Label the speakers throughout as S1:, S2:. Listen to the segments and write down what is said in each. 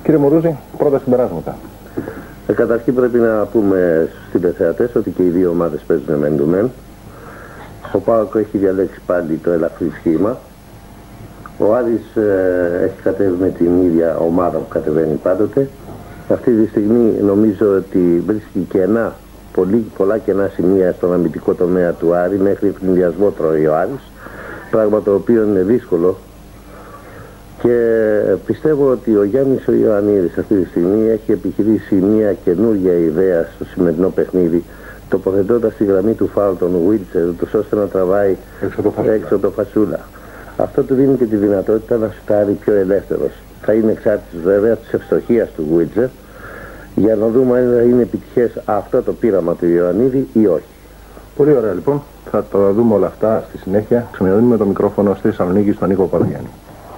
S1: Κύριε Μουρούζη, πρώτα συμπεράσματα.
S2: Καταρχήν πρέπει να πούμε στους τηλεθεατές ότι και οι δύο ομάδες παίζουν μεν του μεν. Ο ΠΑΟΚ έχει διαλέξει πάλι το ελαφρύ σχήμα. Ο Άρης έχει κατέβει με την ίδια ομάδα που κατεβαίνει πάντοτε. Αυτή τη στιγμή νομίζω ότι βρίσκει κενά, πολλά κενά σημεία στον αμυντικό τομέα του Άρη, μέχρι ευνηδιασμό τρώει ο Άρης, πράγμα το οποίο είναι δύσκολο. Και πιστεύω ότι ο Γιάννης ο Ιωαννίδης αυτή τη στιγμή έχει επιχειρήσει μια καινούργια ιδέα στο σημερινό παιχνίδι, τοποθετώντας τη γραμμή του φάουλ των Βίλτσερ, ώστε να τραβάει έξω το Φασούλα. Αυτό του δίνει και τη δυνατότητα να σουτάρει πιο ελεύθερος. Θα είναι εξάρτητος βέβαια της ευστοχίας του Βίλτσερ, για να δούμε αν θα είναι επιτυχές αυτό το πείραμα του Ιωαννίδη ή όχι.
S1: Πολύ ωραία λοιπόν. Θα το δούμε όλα αυτά στη συνέχεια. Ξαναδίνουμε το μικρόφωνο στη Θεσσαλονίκη στον Νίκο Παπαγιάννη.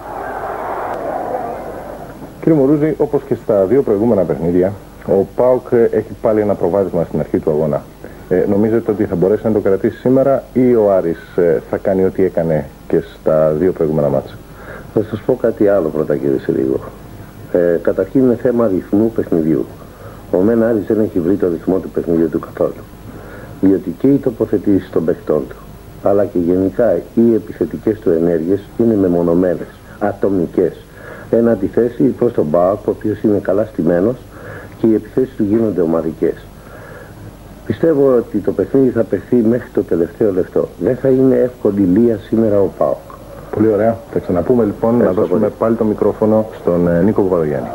S1: Κύριε Μουρούζη, όπως και στα δύο προηγούμενα παιχνίδια, ο ΠΑΟΚ έχει πάλι ένα προβάδισμα στην αρχή του αγώνα. Νομίζετε ότι θα μπορέσει να το κρατήσει σήμερα ή ο Άρης θα κάνει ό,τι έκανε και στα δύο προηγούμενα μάτσα?
S2: Θα σας πω κάτι άλλο πρώτα, κύριε Συρίγο. Καταρχήν είναι θέμα ρυθμού παιχνιδιού. Ο μεν Άρης δεν έχει βρει το ρυθμό του παιχνιδιού του καθόλου. Διότι και οι τοποθετήσεις των παιχτών του, αλλά και γενικά οι επιθετικές του ενέργειες είναι μεμονωμένες, ατομικές. Εν αντιθέσει προς τον ΠΑΟΚ, ο οποίος είναι καλά στημένος και οι επιθέσεις του γίνονται ομαδικές. Πιστεύω ότι το παιχνίδι θα παιχθεί μέχρι το τελευταίο λεπτό. Δεν θα είναι εύκολη λία σήμερα ο ΠΑΟΚ.
S1: Πολύ ωραία. Θα ξαναπούμε λοιπόν. Να δώσουμε πάλι το μικρόφωνο στον Νίκο Παπαδογιάννη.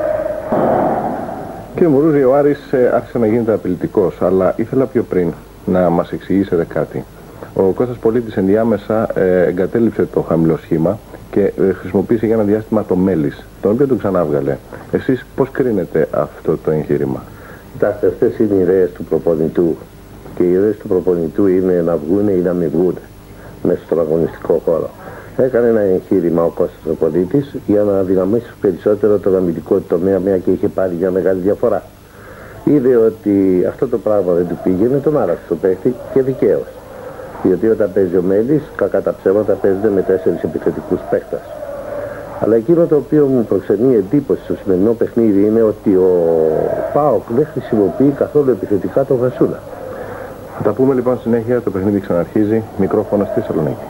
S1: Κύριε Μουρούζη, ο Άρης άρχισε να γίνεται απειλητικός, αλλά ήθελα πιο πριν να μας εξηγήσετε κάτι. Ο Κώστας Πολίτης ενδιάμεσα εγκατέλειψε το χαμηλό σχήμα και χρησιμοποίησε για ένα διάστημα το Μέλης, τον οποίο το ξανάβγαλε. Εσείς πώς κρίνετε αυτό το εγχείρημα?
S2: Κοιτάξτε, αυτές είναι οι ιδέες του προπονητού. Και οι ιδέες του προπονητού είναι να βγούνε ή να μην βγούνε μέσα στον αγωνιστικό χώρο. Έκανε ένα εγχείρημα ο Κώστας ο Πολίτης για να δυναμώσει περισσότερο τον αμυντικό τομέα, μια και είχε πάρει μια μεγάλη διαφορά. Είδε ότι αυτό το πράγμα δεν του πήγαινε, τον άραξε το παίχτη και δικαίως. Διότι όταν παίζει ο Μέλης, κακά τα ψέματα παίζονται με 4 επιθετικούς παίκτες. Αλλά εκείνο το οποίο μου προξενεί εντύπωση στο σημερινό παιχνίδι είναι ότι ο ΠΑΟΚ δεν χρησιμοποιεί καθόλου επιθετικά τον Φασούλα.
S1: Θα τα πούμε λοιπόν συνέχεια, το παιχνίδι ξαναρχίζει. Μικρόφωνο στη Θεσσαλονίκη.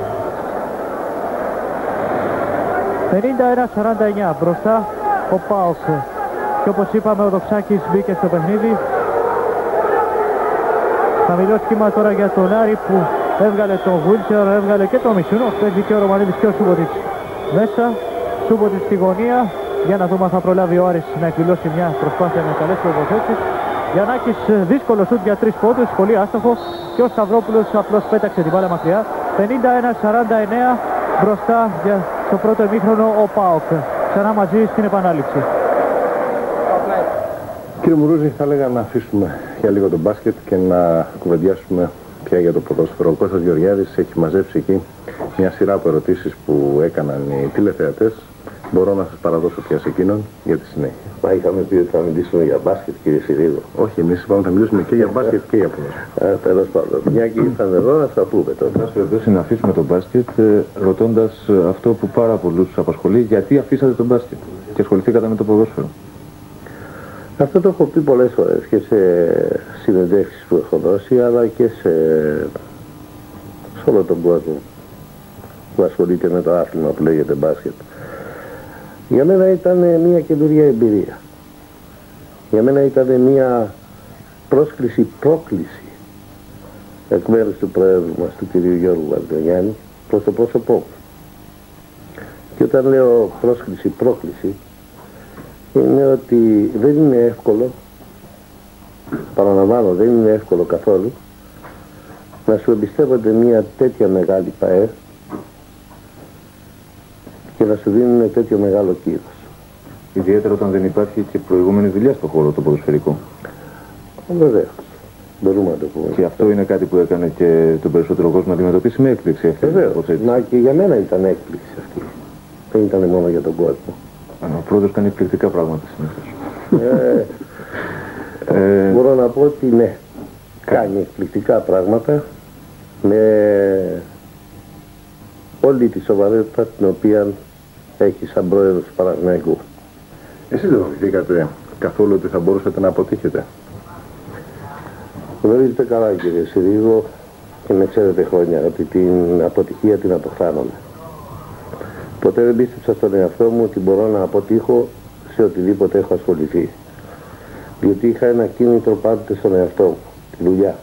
S3: 51-49 μπροστά ο ΠΑΟΚ. Και όπως είπαμε, ο Δοξάκης μπήκε στο παιχνίδι. Χαμηλό σχήμα τώρα για τον Άρη που έβγαλε τον Βίλτσερ, έβγαλε και τον Μισούνο. Παίζει και ο Ρωμανίδης και ο Σούμποτιτς μέσα. Σούμποτιτς στη γωνία. Για να δούμε αν θα προλάβει ο Άρης να εκδηλώσει μια προσπάθεια με καλές προποθέσεις. Γιαννάκης δύσκολο σούτ για 3 πόντους, πολύ άστοχο. Και ο Σταυρόπουλος απλώς πέταξε την μπάλα μακριά. 51-49 μπροστά στο πρώτο ημίχρονο ο ΠΑΟΚ. Ξανά μαζί στην επανάληψη.
S1: Κύριε Μουρούζη, θα έλεγα να αφήσουμε για λίγο τον μπάσκετ και να κουβεντιάσουμε πια για το ποδόσφαιρο. Ο Κώστας Γεωργιάδης έχει μαζέψει εκεί μια σειρά από ερωτήσεις που έκαναν οι τηλεθεατές. Μπορώ να σας παραδώσω πια σε εκείνον για τη συνέχεια.
S2: Μα είχαμε πει ότι θα μιλήσουμε για μπάσκετ, κύριε Συρίγο.
S1: Όχι, εμείς είπαμε θα μιλήσουμε και για μπάσκετ και για ποδόσφαιρο.
S2: Τέλος πάντων. Μια και ήρθαν εδώ να τα πούμε τώρα.
S4: Θα σας να αφήσουμε τον μπάσκετ ρωτώντας αυτό που πάρα πολλούς απασχολεί, γιατί αφήσατε τον μπάσκετ και ασχοληθήκατε με το ποδόσφαιρο?
S2: Αυτό το έχω πει πολλές φορές και σε συνεντεύξεις που έχω δώσει, αλλά και σε όλο τον κόσμο που ασχολείται με το άθλημα που λέγεται μπάσκετ. Για μένα ήταν μια καινούργια εμπειρία. Για μένα ήταν μια πρόκληση εκ μέρους του Προέδρου μας, του κ. Γιώργου Βαρδογιάννη, προς το πρόσωπό μου. Και όταν λέω πρόκληση, είναι ότι δεν είναι εύκολο, παραλαμβάνω, δεν είναι εύκολο καθόλου να σου εμπιστεύονται μια τέτοια μεγάλη ΠΑΕ και να σου δίνουν τέτοιο μεγάλο κύρος.
S4: Ιδιαίτερα όταν δεν υπάρχει και προηγούμενη δουλειά στον χώρο το ποδοσφαιρικό.
S2: Βεβαίως, μπορούμε να το πούμε.
S4: Και αυτό είναι κάτι που έκανε και τον περισσότερο κόσμο να αντιμετωπίσει με έκπληξη αυτή.
S2: Βεβαίως, να και για μένα ήταν έκπληξη αυτή. Δεν ήταν μόνο για τον κόσμο.
S4: Ο πρόεδρος κάνει εκπληκτικά πράγματα συνήθως.
S2: Μπορώ να πω ότι ναι, κάνει εκπληκτικά πράγματα με όλη τη σοβαρότητα την οποία έχει σαν πρόεδρος του Παναθηναϊκού.
S1: Εσείς δεν φοβηθήκατε καθόλου ότι θα μπορούσατε να αποτύχετε?
S2: Γνωρίζετε καλά, κύριε Συρίγο, και με ξέρετε χρόνια, ότι την αποτυχία την αποθάνομαι. Ποτέ δεν πίστεψα στον εαυτό μου ότι μπορώ να αποτύχω σε οτιδήποτε έχω ασχοληθεί. Διότι είχα ένα κίνητρο πάντοτε στον εαυτό μου, τη δουλειά.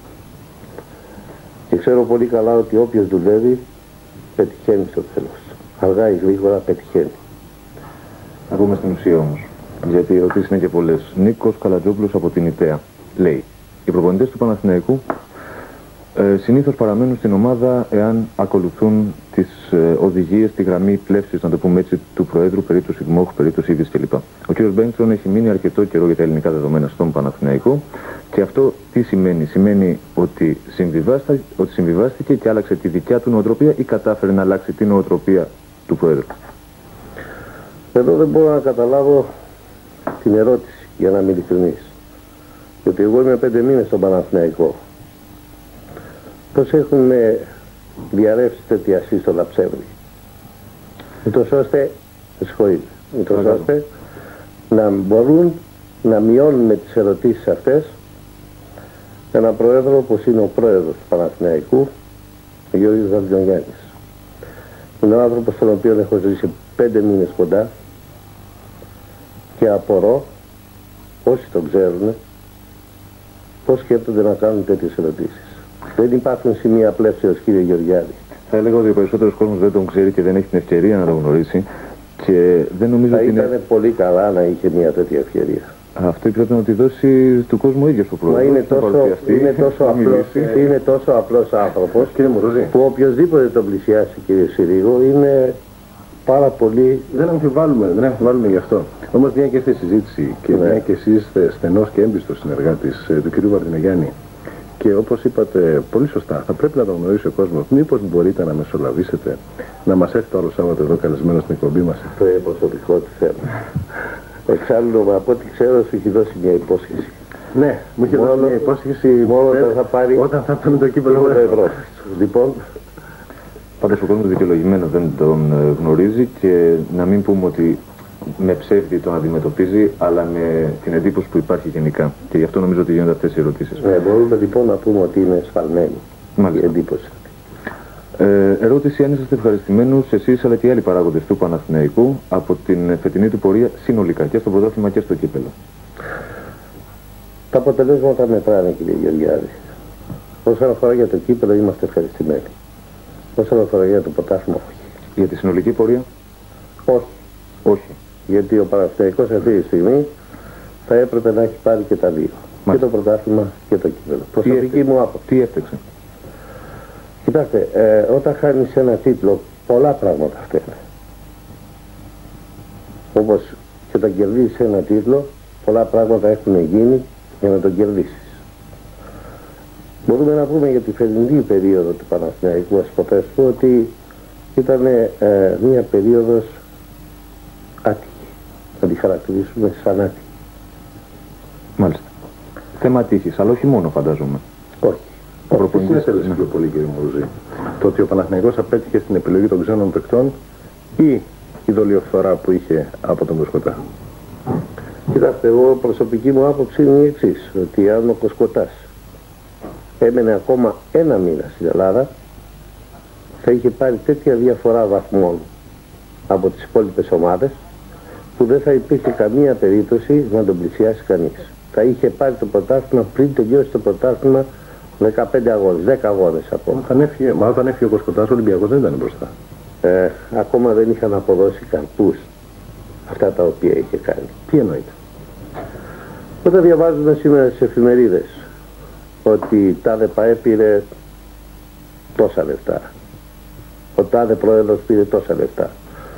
S2: Και ξέρω πολύ καλά ότι όποιος δουλεύει, πετυχαίνει στο τέλος. Αργά ή γρήγορα πετυχαίνει.
S4: Να πούμε στην ουσία όμως, γιατί οι ερωτήσεις είναι και πολλές. Νίκος Καλατζόπουλος από την ΙΤΕΑ λέει: οι προπονητές του Παναθηναϊκού συνήθως παραμένουν στην ομάδα εάν ακολουθούν τις οδηγίες, τη γραμμή πλεύσης, να το πούμε έτσι, του Προέδρου, περίπτωση Δημόχου, περίπτωση Ήδης κλπ. Ο κ. Μπέγκστρον έχει μείνει αρκετό καιρό για τα ελληνικά δεδομένα στον Παναθηναϊκό και αυτό τι σημαίνει? Σημαίνει ότι συμβιβάστηκε και άλλαξε τη δικιά του νοοτροπία ή κατάφερε να αλλάξει την νοοτροπία του Προέδρου?
S2: Εδώ δεν μπορώ να καταλάβω την ερώτηση, για να είμαι ειλικρινής. Γιατί εγώ είμαι 5 μήνες στον Παναθηναϊκό. Πώς έχουν διαρρεύσει τέτοια σύστολα ψεύδι. Ούτως ώστε, να μπορούν να μειώνουν με τις ερωτήσεις αυτές έναν πρόεδρο όπως είναι ο πρόεδρος του Παναθηναϊκού, ο Γιώργος Βαρδιογιάννης. Είναι ο άνθρωπος τον οποίο έχω ζήσει 5 μήνες κοντά και απορώ, όσοι τον ξέρουν, πώς σκέπτονται να κάνουν τέτοιες ερωτήσεις. Δεν υπάρχουν σημεία πλεύσεως, κύριε Γεωργιάδη.
S4: Θα έλεγα ότι ο περισσότερος κόσμος δεν τον ξέρει και δεν έχει την ευκαιρία να τον γνωρίσει και δεν νομίζω ότι
S2: θα ήταν πολύ καλά να είχε μια τέτοια ευκαιρία.
S4: Αυτό πρέπει να τη δώσει του κόσμου ο ίδιος ο πρόεδρος.
S2: Μα είναι τόσο απλός άνθρωπος,
S1: Κύριε Μουρούζη,
S2: που οποιοδήποτε τον πλησιάσει, κύριε Συρίγο, είναι πάρα πολύ...
S1: δεν αμφιβάλλουμε γι' αυτό. Όμως μια και στη συζήτηση και μια και εσείς είστε στενός και έμπιστος συνεργάτης του κ. Βαρδινογιάννη και όπως είπατε πολύ σωστά, θα πρέπει να τον γνωρίσει ο κόσμος. Μήπως μπορείτε να μεσολαβήσετε, να μας έρθει το άλλο Σάββατο εδώ καλεσμένο στην εκπομπή μας?
S2: Το προσωπικό του θέμα. Εξάλλου, από ό,τι ξέρω, σου έχει δώσει μια υπόσχεση.
S1: Ναι, μου είχε δώσει μια υπόσχεση
S2: μόνο όταν θα
S1: πάρει το κύπελλο
S2: ευρώ. Λοιπόν,
S4: πάντως ο κόσμος δικαιολογημένο δεν τον γνωρίζει και να μην πούμε ότι με ψεύδι τον αντιμετωπίζει, αλλά με την εντύπωση που υπάρχει γενικά. Και γι' αυτό νομίζω ότι γίνονται αυτές οι ερωτήσεις.
S2: Ναι, μπορούμε λοιπόν να πούμε ότι είναι σφαλμένη η εντύπωση.
S4: Ερώτηση: αν είσαστε ευχαριστημένους εσείς αλλά και οι άλλοι παράγοντες του Παναθηναϊκού από την φετινή του πορεία συνολικά και στο πρωτάθλημα και στο κύπελλο?
S2: Τα αποτελέσματα μετράνε, κύριε Γεωργιάδη. Όσον αφορά για το κύπελλο είμαστε ευχαριστημένοι. Όσον αφορά για το πρωτάθλημα, όχι.
S4: Για τη συνολική πορεία?
S2: Όχι. Γιατί ο Παναθηναϊκός αυτή τη στιγμή θα έπρεπε να έχει πάρει και τα δύο. Μάλιστα. Και το πρωτάθλημα και το κύπελλο. Προσωπική μου άποψη.
S4: Τι έφταξε?
S2: Κοιτάξτε, όταν χάνεις ένα τίτλο, πολλά πράγματα φταίνε. Όπως και όταν κερδίσεις ένα τίτλο, πολλά πράγματα έχουν γίνει για να τον κερδίσεις. Μπορούμε να πούμε για τη φετινή περίοδο του Παναθηναϊκού, ας υποθέσουμε ότι ήταν μια περίοδος άτυχη. Να τη χαρακτηρίσουμε σαν άτυχη.
S4: Μάλιστα. Θέμα τύχης, αλλά όχι μόνο, φαντάζομαι.
S2: Όχι.
S1: Τι συνέστελεσε πιο πολύ, κύριε Μουρουζή? Το ότι ο Παναθηναϊκός απέτυχε στην επιλογή των ξένων παικτών ή η δολιοφθορά που είχε από τον Κοσκοτά?
S2: Κοιτάξτε, εγώ προσωπική μου άποψη είναι η εξής, ότι αν ο Κοσκοτάς έμενε ακόμα ένα μήνα στην Ελλάδα, θα είχε πάρει τέτοια διαφορά βαθμών από τις υπόλοιπες ομάδες που δεν θα υπήρχε καμία περίπτωση να τον πλησιάσει κανείς. Θα είχε πάρει το πρωτάθλημα πριν τελειώσει το πρωτάθλημα 15 αγώνες, 10 αγώνες ακόμα.
S1: Όταν έφυγε ο Κοσκοτάς, ο Ολυμπιακός δεν ήταν μπροστά.
S2: Ακόμα δεν είχαν αποδώσει καρπούς αυτά τα οποία είχε κάνει.
S1: Τι εννοείται?
S2: Όταν διαβάζουμε σήμερα στις εφημερίδες ότι τάδε ΠΑΕ πήρε τόσα λεφτά, ο τάδε πρόεδρος πήρε τόσα λεφτά,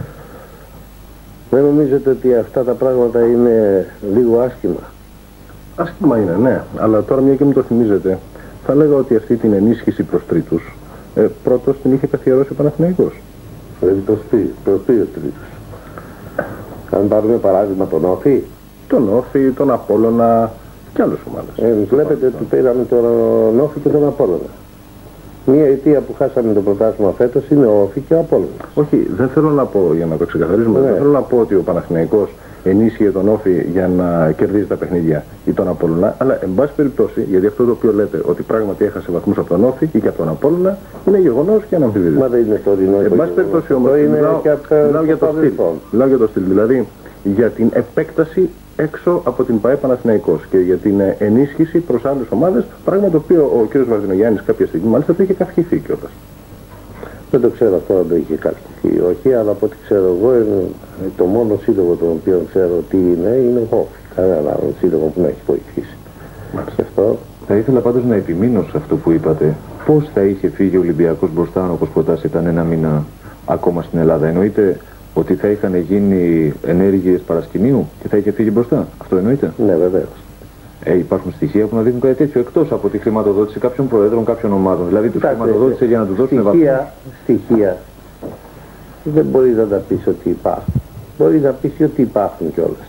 S2: δεν νομίζετε ότι αυτά τα πράγματα είναι λίγο άσχημα?
S1: Άσχημα είναι, ναι, αλλά τώρα μια και μου το θυμίζετε, θα λέγα ότι αυτή την ενίσχυση προς τρίτους πρώτος την είχε καθιερώσει ο Παναθηναϊκός.
S2: Δηλαδή προς ποιους τρίτους? Αν πάρουμε παράδειγμα τον Όφη.
S1: Τον Όφη, τον Απόλλωνα και άλλες ομάδες.
S2: Βλέπετε ότι πήραμε τον Όφη και τον Απόλλωνα. Μία αιτία που χάσαμε το πρωτάθλημα φέτος είναι ο Όφη και ο Απόλλωνας.
S1: Όχι, δεν θέλω να πω, για να το ξεκαθαρίσουμε, δεν θέλω να πω ότι ο Παναθηναϊκός ενίσχυε τον Όφη για να κερδίζει τα παιχνίδια ή τον Απόλλωνα. Αλλά εν πάση περιπτώσει, γιατί αυτό το οποίο λέτε ότι πράγματι έχασε βαθμούς από τον Όφη ή και από τον Απόλλωνα, είναι γεγονός και αναμφιβητής.
S2: Μα δεν είναι το ορεινό.
S1: Εν πάση περιπτώσει όμως, μιλάω για το στυλ. Δηλαδή για την επέκταση έξω από την ΠΑΕ Παναθηναϊκός και για την ενίσχυση προς άλλες ομάδες, πράγμα το οποίο ο κ. Βαρδινογιάννης κάποια στιγμή μάλιστα το είχε καυχηθεί κιόλας.
S2: Δεν το ξέρω αυτό αν το είχε καυχηθεί ή όχι, αλλά από ό,τι ξέρω εγώ, το μόνο σύλλογο τον οποίο ξέρω τι είναι ο Όφη. Κανένα άλλο σύλλογο που να έχει βοηθήσει. Και αυτό...
S4: Θα ήθελα πάντως να επιμείνω σε αυτό που είπατε. Πώς θα είχε φύγει ο Ολυμπιακός μπροστά, όπως προτάσει ήταν ένα μήνα ακόμα στην Ελλάδα? Εννοείται ότι θα είχαν γίνει ενέργειες παρασκηνίου και θα είχε φύγει μπροστά? Αυτό εννοείται?
S2: Ναι, βεβαίως.
S4: Υπάρχουν στοιχεία που να δείχνουν κάτι τέτοιο, εκτός από τη χρηματοδότηση κάποιων προέδρων, κάποιων ομάδων. Δηλαδή τους χρηματοδότησε για να του δώσουν βαθμό.
S2: Στοιχεία δεν μπορεί να τα πεις ότι υπάρχουν. Μπορεί να πεις ότι υπάρχουν κιόλας.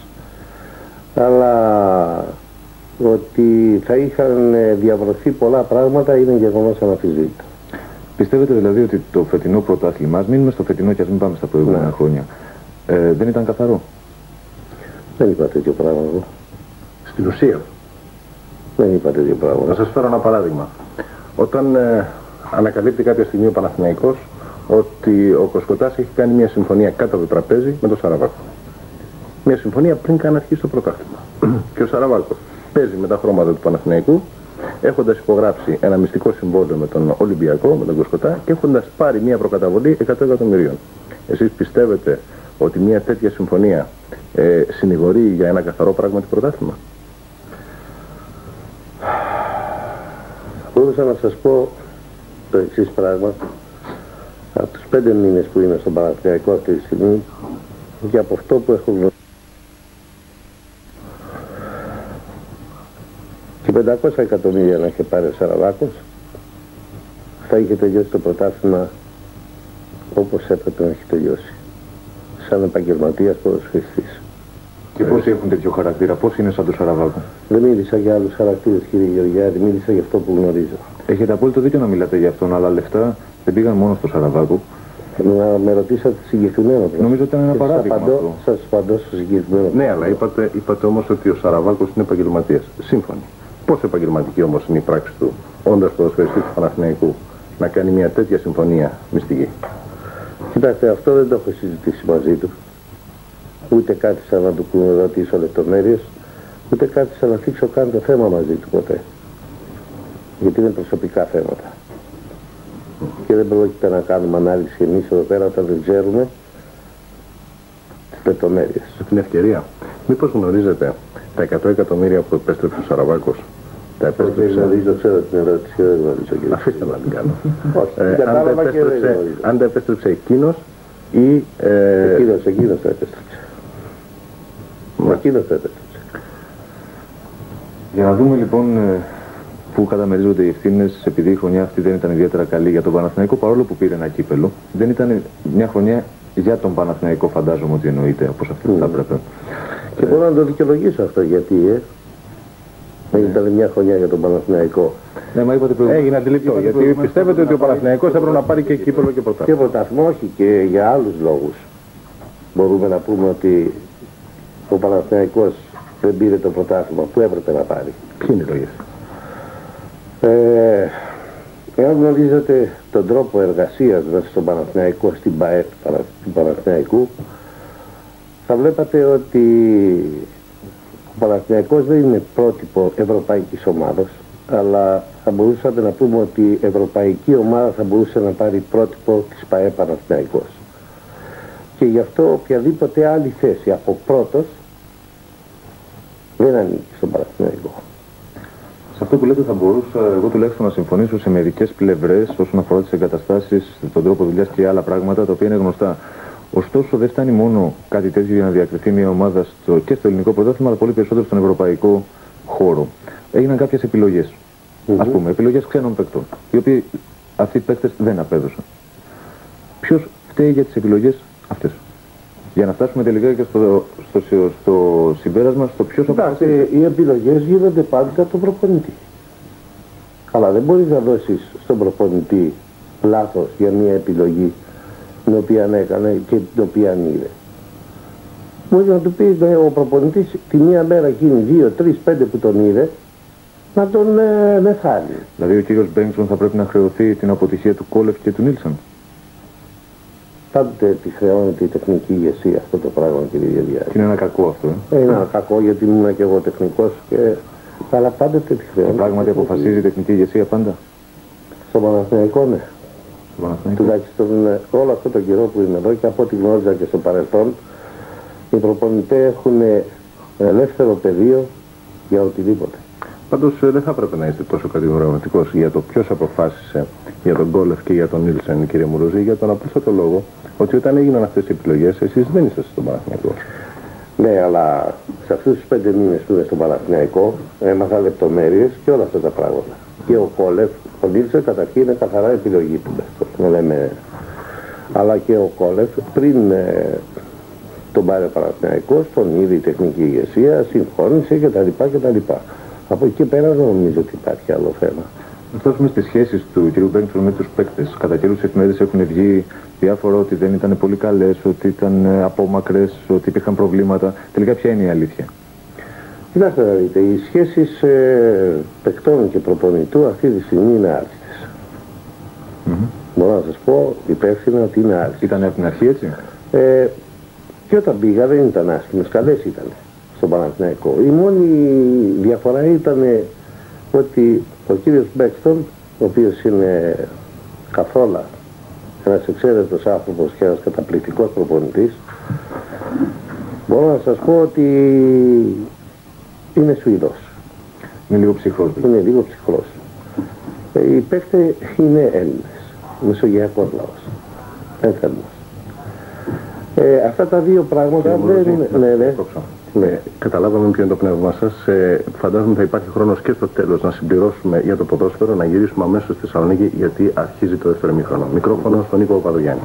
S2: Αλλά ότι θα είχαν διαβρωθεί πολλά πράγματα είναι γεγονός αναμφισβήτητο.
S4: Πιστεύετε δηλαδή ότι το φετινό πρωτάθλημα, ας μείνουμε στο φετινό και ας μην πάμε στα προηγούμενα χρόνια, δεν ήταν καθαρό?
S2: Δεν είπα τέτοιο πράγμα εγώ.
S1: Στην ουσία.
S2: Δεν είπα τέτοιο πράγμα.
S1: Να σας φέρω ένα παράδειγμα. Όταν ανακαλύπτει κάποια στιγμή ο Παναθηναϊκός ότι ο Κοσκοτάς έχει κάνει μια συμφωνία κάτω από το τραπέζι με τον Σαραβάκο. Μια συμφωνία πριν καν αρχίσει το πρωτάθλημα. Και ο Σαραβάκος παίζει με τα χρώματα του Παναθηναϊκού, έχοντας υπογράψει ένα μυστικό συμβόλαιο με τον Ολυμπιακό, με τον Κοσκοτά και έχοντας πάρει μια προκαταβολή 100 εκατομμυρίων. Εσείς πιστεύετε ότι μια τέτοια συμφωνία συνηγορεί για ένα καθαρό πράγματι πρωτάθλημα?
S2: Μπορούσα να σας πω το εξής πράγμα. Από τους 5 μήνες που είμαι στον Παναθηναϊκό αυτή τη στιγμή και από αυτό που έχω γνωρίσει και 500 εκατομμύρια να είχε πάρει ο Σαραβάκος, θα είχε τελειώσει το πρωτάθλημα όπως έπρεπε να έχει τελειώσει, σαν επαγγελματίας ποδοσφαιριστής.
S4: Και πόσοι έχουν τέτοιο χαρακτήρα, πώς είναι σαν το Σαραβάκο?
S2: Δεν μίλησα για άλλους χαρακτήρες, κύριε Γεωργιάδη, μίλησα για αυτό που γνωρίζω.
S4: Έχετε απόλυτο δίκιο να μιλάτε για αυτόν, αλλά λεφτά δεν πήγαν μόνο στο Σαραβάκο.
S2: Να με ρωτήσατε συγκεκριμένο.
S4: Νομίζω ότι ήταν ένα παράδειγμα αυτό.
S2: Σας απαντώ στο συγκεκριμένο.
S1: Ναι, αλλά είπατε όμως ότι ο Σαραβάκος είναι επαγγελματίας. Σύμφωνοι. Πόσο επαγγελματική όμως είναι η πράξη του, όντας ποδοσφαιριστής του Παναθηναϊκού, να κάνει μια τέτοια συμφωνία μυστική?
S2: Κοιτάξτε, αυτό δεν το έχω συζητήσει μαζί του. Ούτε κάθισα να του ρωτήσω λεπτομέρειες, ούτε κάθισα να θίξω καν το θέμα μαζί του ποτέ. Γιατί είναι προσωπικά θέματα. Και δεν πρόκειται να κάνουμε ανάλυση εμείς εδώ πέρα όταν δεν ξέρουμε τις λεπτομέρειες.
S1: Σε την ευκαιρία, μήπως γνωρίζετε τα 100 εκατομμύρια που επέστρεψε ο Σαραβάκος? Τα επέστρεψε.
S2: Γνωρίζω, ξέρω την ερώτηση, δεν γνωρίζω, κύριε.
S1: Αφήστε να την κάνω.
S2: Όχι,
S1: αν τα επέστρεψε εκείνος ή...
S2: Εκείνος τα επέστρεψε. Εκείνος τα επέστρεψε.
S4: Για να δούμε λοιπόν πού καταμερίζονται οι ευθύνες, επειδή η χρονιά αυτή δεν ήταν ιδιαίτερα καλή για τον Παναθηναϊκό, παρόλο που πήρε ένα κύπελο, δεν ήταν μια χρονιά για τον Παναθηναϊκό, φαντάζομαι ότι εννοείται, όπως αυτή που θα έπρεπε.
S2: Και μπορώ να το δικαιολογήσω αυτό, γιατί δεν ήταν μια χρονιά για τον Παναθηναϊκό.
S4: Ναι, μα είπατε προηγούμενα.
S1: Έγινε αντιληπτό, γιατί πιστεύετε ότι ο Παναθηναϊκός έπρεπε να πάρει και κύπελο και πρωτάθλημα.
S2: Και πρωτάθλημα, όχι, και για άλλους λόγους. Μπορούμε να πούμε ότι ο Παναθηναϊκός δεν πήρε το πρωτάθλημα που έπρεπε να πάρει.
S1: Ποιοι είναι οι λόγοι?
S2: Εάν γνωρίζετε τον τρόπο εργασίας μέσα στον Παναθηναϊκό, στην ΠΑΕ του Παναθηναϊκού, θα βλέπατε ότι ο Παναθηναϊκός δεν είναι πρότυπο ευρωπαϊκής ομάδας, αλλά θα μπορούσαμε να πούμε ότι η ευρωπαϊκή ομάδα θα μπορούσε να πάρει πρότυπο της ΠΑΕ Παναθηναϊκός. Και γι' αυτό οποιαδήποτε άλλη θέση από πρώτος δεν ανήκει στον Παναθηναϊκό.
S4: Σε αυτό που λέτε θα μπορούσα εγώ τουλάχιστον να συμφωνήσω σε μερικές πλευρές όσον αφορά τις εγκαταστάσεις, τον τρόπο δουλειάς και άλλα πράγματα τα οποία είναι γνωστά. Ωστόσο δεν φτάνει μόνο κάτι τέτοιο για να διακριθεί μια ομάδα και στο ελληνικό πρωτάθλημα, αλλά πολύ περισσότερο στον ευρωπαϊκό χώρο. Έγιναν κάποιες επιλογές. Ας πούμε, επιλογές ξένων παίκτων, οι οποίοι αυτοί οι παίκτες δεν απέδωσαν. Ποιος φταίει για τις επιλογές αυτές? Για να φτάσουμε τελικά και στο συμπέρασμα, στο ποιος
S2: αποφασίζει. Οι επιλογές γίνονται πάντα από τον προπονητή. Αλλά δεν μπορείς να δώσεις στον προπονητή λάθος για μια επιλογή την οποία έκανε και την οποία είδε. Μπορεί να του πει ο προπονητής τη μία μέρα εκείνη, 2, 3, 5 που τον είδε, να τον μεθάνει.
S4: Δηλαδή ο κύριος Μπένγκσον θα πρέπει να χρεωθεί την αποτυχία του Κόλεφ και του Νίλσον.
S2: Πάντοτε τη χρεώνεται η τεχνική ηγεσία αυτό το πράγμα, κύριε Γεωργιάδη.
S4: Είναι ένα κακό αυτό.
S2: Είναι ένα κακό γιατί ήμουν και εγώ τεχνικός, αλλά πάντοτε τη χρεώνεται.
S4: Πράγματι αποφασίζει η τεχνική ηγεσία πάντα.
S2: Στον Παναθηναϊκό, ναι. Τουλάχιστον όλο αυτό το καιρό που είμαι εδώ και από ό,τι γνώριζα και στο παρελθόν, οι προπονητές έχουν ελεύθερο πεδίο για οτιδήποτε.
S1: Πάντως δεν θα έπρεπε να είστε τόσο κατηγορηματικός για το ποιος αποφάσισε για τον Κόλεφ και για τον Νίλσεν, κύριε Μουρούζη, για τον απλούστατο λόγο ότι όταν έγιναν αυτές οι επιλογές εσείς δεν είσαστε στον Παναθηναϊκό.
S2: Ναι, αλλά σε αυτούς τους 5 μήνες που είμαι στον Παναθηναϊκό έμαθα λεπτομέρειες και όλα αυτά τα πράγματα. Και ο Κόλεφ, ο Νίλσεν καταρχήν είναι καθαρά επιλογή του. Αλλά και ο Κόλεφ πριν τον πάρει ο Παναθηναϊκός, τον είδε η τεχνική ηγεσία, συμφώνησε κτλ. Από εκεί πέρα δεν νομίζω ότι υπάρχει άλλο θέμα.
S4: Να φτάσουμε στις σχέσεις του κ. Μπένγκσον με τους παίκτες. Κατά καιρούς εφημερίδες έχουν βγει διάφορα ότι δεν ήταν πολύ καλές, ότι ήταν απόμακρες, ότι υπήρχαν προβλήματα. Τελικά ποια είναι η αλήθεια?
S2: Κοιτάξτε να δείτε, οι σχέσεις παικτών και προπονητού αυτή τη στιγμή είναι άριστες. Μπορώ να σας πω υπεύθυνα ότι είναι άριστες.
S4: Ήταν από την αρχή έτσι?
S2: Και όταν πήγα δεν ήταν άσχημες, καλές ήταν στον Παναθηναϊκό. Η μόνη διαφορά ήταν ότι ο κύριος Μπέκστον, ο οποίος είναι καθόλου ένας εξαίρετος άνθρωπος και ένας καταπληκτικός προπονητής, μπορώ να σας πω ότι είναι Σουηδός.
S4: Είναι λίγο ψυχρός.
S2: Είναι λίγο ψυχρός. Οι παίκτες είναι Έλληνες, μεσογειακός λαός, ένθερμος. Αυτά τα δύο πράγματα δεν...
S1: Ναι, καταλάβαμε ποιο είναι το πνεύμα σας. Φαντάζομαι θα υπάρχει χρόνος και στο τέλος να συμπληρώσουμε για το ποδόσφαιρο, να γυρίσουμε αμέσως στη Θεσσαλονίκη γιατί αρχίζει το δεύτερο ημίχρονο. Μικρόφωνο στον Νίκο Παπαδογιάννη.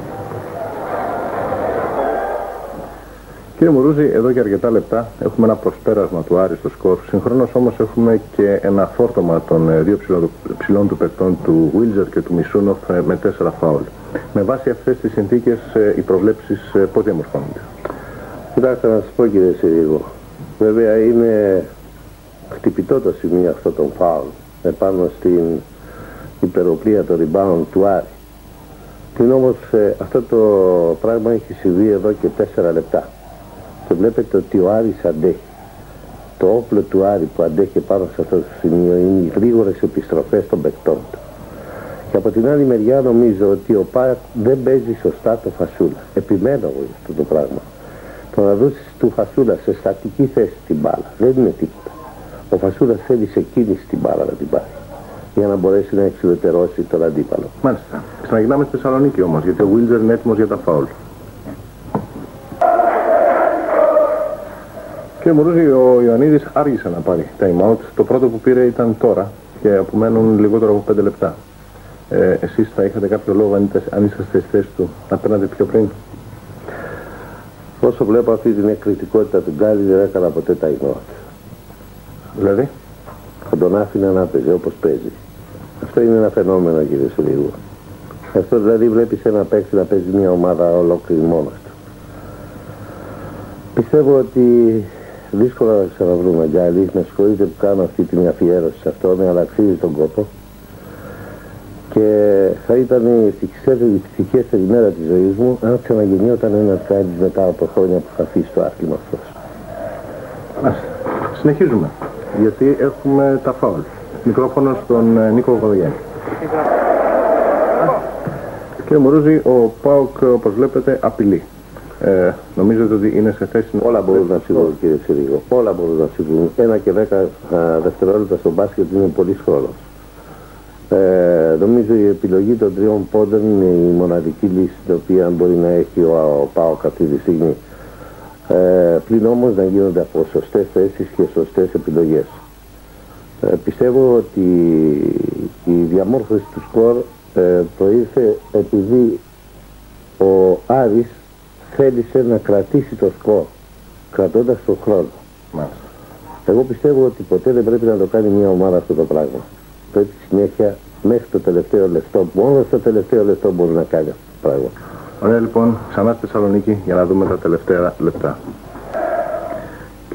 S1: Κύριε Μουρούζη, εδώ και αρκετά λεπτά έχουμε ένα προσπέρασμα του Άρη στο σκορ. Συγχρόνως όμως έχουμε και ένα φόρτωμα των δύο ψηλών του παικτών του Βίλτζερ και του Μισούνοφ με 4 φάουλ. Με βάση αυτές τις συνθήκες οι προβλέψεις πώς διαμορφώνονται?
S2: Κοιτάξτε να σας πω, κύριε Συρίγο, βέβαια είναι χτυπητό το σημείο αυτό των φάουλ επάνω στην υπεροπλία των rebound του Άρη. Πλην όμως αυτό το πράγμα έχει συμβεί εδώ και 4 λεπτά και βλέπετε ότι ο Άρης αντέχει. Το όπλο του Άρη που αντέχει πάνω σε αυτό το σημείο είναι οι γρήγορες επιστροφές των παικτών του. Και από την άλλη μεριά νομίζω ότι ο ΠΑΚ δεν παίζει σωστά το Φασούλα. Επιμένω εγώ για αυτό το πράγμα. Το να δώσεις του Φασούλα σε στατική θέση την μπάλα δεν είναι τίποτα. Ο Φασούλας θέλει σε κίνηση την μπάλα να την πάρει για να μπορέσει να εξουδετερώσει τον αντίπαλο.
S1: Μάλιστα. Ξαναγυρνάμε στη Θεσσαλονίκη όμως, γιατί ο Βίλτζερ είναι έτοιμος για τα φάουλ. Κύριε Μουρούζη, ο Ιωαννίδης άργησε να πάρει time out. Το πρώτο που πήρε ήταν τώρα και απομένουν λιγότερο από 5 λεπτά. Εσείς θα είχατε κάποιο λόγο αν είσαστε στη θέση του να παίρνατε πιο πριν?
S2: Όσο βλέπω αυτή την εκρητικότητα του Γκάλι δεν έκανα ποτέ time out.
S1: Δηλαδή?
S2: Θα τον άφηνα να παίζει όπως παίζει. Αυτό είναι ένα φαινόμενο, κύριε Σουλίγου. Αυτό δηλαδή βλέπεις ένα παίκτη να παίζει μια ομάδα ολόκληρη μόνος του. Πιστεύω ότι δύσκολα θα ξαναβρούμε Γκάλι. Με συγχωρείτε που κάνω αυτή την αφιέρωση σε αυτόν, αλλά αξίζει τον κόπο. Και θα ήταν η ευτυχέστερη μέρα της ζωής μου αν ξαναγεννιόταν ένας Γκάλης μετά από χρόνια που θα αφήσει το άθλημα αυτός.
S1: Συνεχίζουμε, γιατί έχουμε τα φάουλ. Μικρόφωνο στον Νίκο Παπαδογιάννη. Κύριε Μουρούζη, ο ΠΑΟΚ όπως βλέπετε απειλεί. Νομίζετε ότι είναι σε θέση να...
S2: Όλα μπορούν να συμβούν, κύριε Συρίγο. Όλα μπορούν να συμβούν. 1 και 10 δευτερόλεπτα στο μπάσκετ είναι πολύ χρόνος. Νομίζω η επιλογή των 3 πόντων είναι η μοναδική λύση την οποία μπορεί να έχει ο ΠΑΟΚ αυτή τη στιγμή. Πλην όμως να γίνονται από σωστές θέσεις και σωστές επιλογές. Πιστεύω ότι η διαμόρφωση του σκορ προήλθε επειδή ο Άρης θέλησε να κρατήσει το σκορ κρατώντας τον χρόνο. Εγώ πιστεύω ότι ποτέ δεν πρέπει να το κάνει μια ομάδα αυτό το πράγμα. Πρέπει συνέχεια μέχρι το τελευταίο λεπτό, μόνο στο τελευταίο λεπτό μπορεί να κάνει αυτό το πράγμα.
S1: Ωραία, λοιπόν, ξανά στη Θεσσαλονίκη για να δούμε τα τελευταία λεπτά.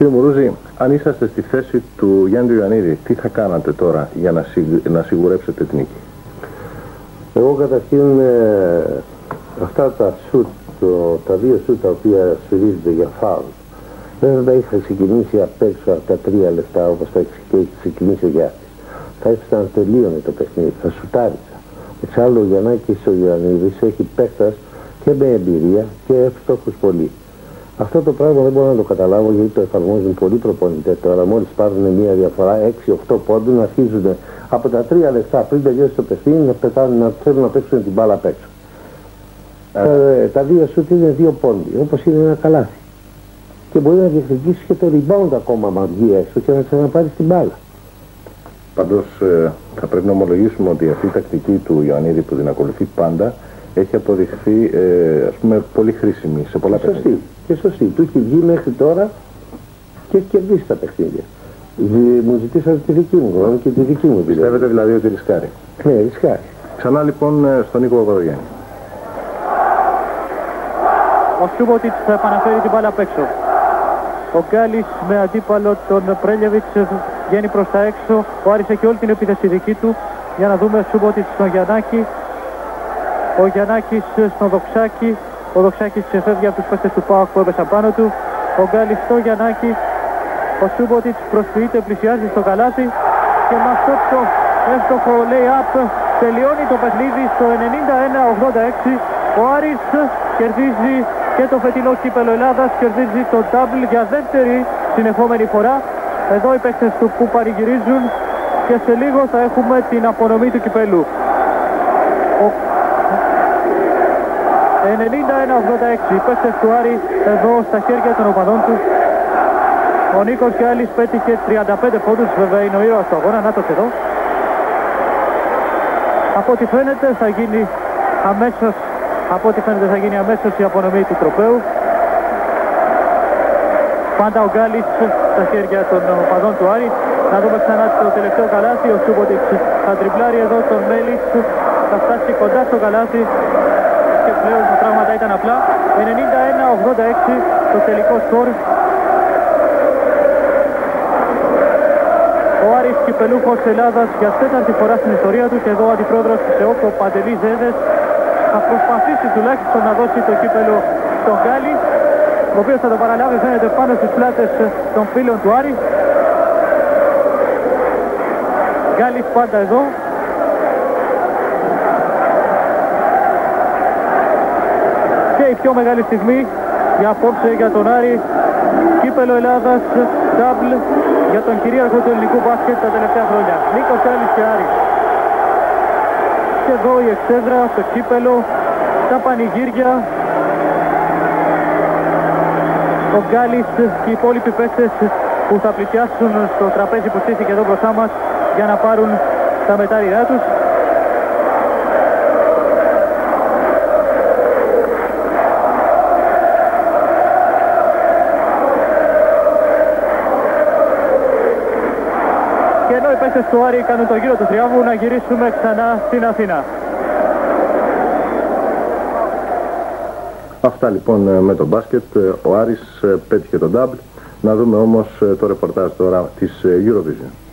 S1: Κύριε Μουρούζη, αν είσαστε στη θέση του Γιάννη Ιωαννίδη, τι θα κάνατε τώρα για να σιγουρέψετε την νίκη?
S2: Εγώ καταρχήν αυτά τα σουτ, τα δύο σουτ τα οποία σφυρίζονται για φάουλ, δεν θα τα είχα ξεκινήσει απ' έξω από τα 3 λεπτά όπως τα έχει ξεκινήσει ο Γιάννης. Θα έφτανα να τελείωνε το παιχνίδι, θα σουτάρισα. Εξάλλου ο Γιαννάκης ο Ιωαννίδης έχει παίκτας και με εμπειρία και εύστοχους πολύ. Αυτό το πράγμα δεν μπορώ να το καταλάβω, γιατί το εφαρμόζουν πολλοί προπονητές τώρα. Μόλις πάρουν μια διαφορά 6-8 πόντων, αρχίζουν από τα 3 λεπτά πριν τελειώσει το παιχνίδι να θέλουν να παίξουν την μπάλα απ' έξω. Τα δύο σουτ είναι 2 πόντοι, όπως είναι ένα καλάθι. Και μπορεί να διεκδικήσει και το rebound ακόμα αν βγει έξω και να ξαναπάρει την μπάλα.
S1: Πάντως θα πρέπει να ομολογήσουμε ότι αυτή η τακτική του Ιωαννίδη που την ακολουθεί πάντα έχει αποδειχθεί ας πούμε πολύ χρήσιμη σε πολλά παιχνίδια.
S2: Και σωστή. Του έχει βγει μέχρι τώρα και έχει κερδίσει τα παιχνίδια. Μου ζητήσατε τη δική μου γνώμη και τη δική μου επιλογή.
S1: Πιστεύετε δηλαδή ότι ρισκάρει?
S2: Ναι, ρισκάρει.
S1: Ξανά λοιπόν στον Νίκο Παπαδογιάννη.
S3: Ο Σούμποτιτς θα επαναφέρει την μπάλα απ' έξω. Ο Γκάλης με αντίπαλο τον Πρέλεβιτς βγαίνει προς τα έξω. Ο Άρης έχει όλη την επίθεση δική του. Για να δούμε Σούμποτιτς στον Γιαννάκη. Ο Γιαννάκης στον Δοξάκη. Ο Δοξάκης ξεφεύγει από τους παίκτες του ΠΑΟΚ που έπεσαν πάνω του. Ο Γκάλης στο Γιαννάκη. Ο Σούμποτιτς προσποιείται, πλησιάζει στο καλάθι. Και με αυτό το εύστοχο lay-up τελειώνει το παιχνίδι στο 91-86. Ο Άρης κερδίζει και το φετινό κύπελλο Ελλάδας, κερδίζει το double για δεύτερη συνεχόμενη φορά. Εδώ οι παίκτες του που πανηγυρίζουν και σε λίγο θα έχουμε την απονομή του κυπέλλου. 91-86 οι παίκτες του Άρη εδώ στα χέρια των οπαδών του. Ο Νίκος Γκάλης πέτυχε 35 πόντους, βέβαια είναι ο ήρωας του αγώνα, νάτος εδώ. Από ό,τι φαίνεται θα γίνει αμέσως η απονομή του τροπαίου. Πάντα ο Γκάλης στα χέρια των οπαδών του Άρη. Να δούμε ξανά το τελευταίο καλάθι. Ο Σούμποτιτς θα τριπλάρει εδώ τον Μέλιτς. Θα φτάσει κοντά στο καλάθι. Και πλέον τα πράγματα ήταν απλά. 91-86 το τελικό σκορ. Ο Άρης κυπελούχος Ελλάδας για 4η φορά στην ιστορία του. Και εδώ ο αντιπρόεδρος της ΕΟΚ, ο Παντελής Ζέδες, θα προσπαθήσει τουλάχιστον να δώσει το κύπελο στον Γκάλη, ο οποίος θα το παραλάβει, φαίνεται, πάνω στις πλάτες των φίλων του Άρη. Γκάλης πάντα εδώ. Και η πιο μεγάλη στιγμή για απόψε για τον Άρη. Κύπελο Ελλάδας, double για τον κυρίαρχο του ελληνικού μπάσκετ τα τελευταία χρόνια. Νίκος Γκάλης και Άρη. Και εδώ η εξέδρα, το κύπελο, τα πανηγύρια. Ο Γκάλης και οι υπόλοιποι παίκτες που θα πλησιάσουν στο τραπέζι που στήθηκε εδώ μπροστά μας για να πάρουν τα μετάλλια τους. Και ενώ οι παίκτες του Άρη κάνουν το γύρο του θριάμβου, να γυρίσουμε ξανά στην Αθήνα.
S1: Αυτά λοιπόν με το μπάσκετ. Ο Άρης πέτυχε τον double. Να δούμε όμως το ρεπορτάζ τώρα της Eurovision.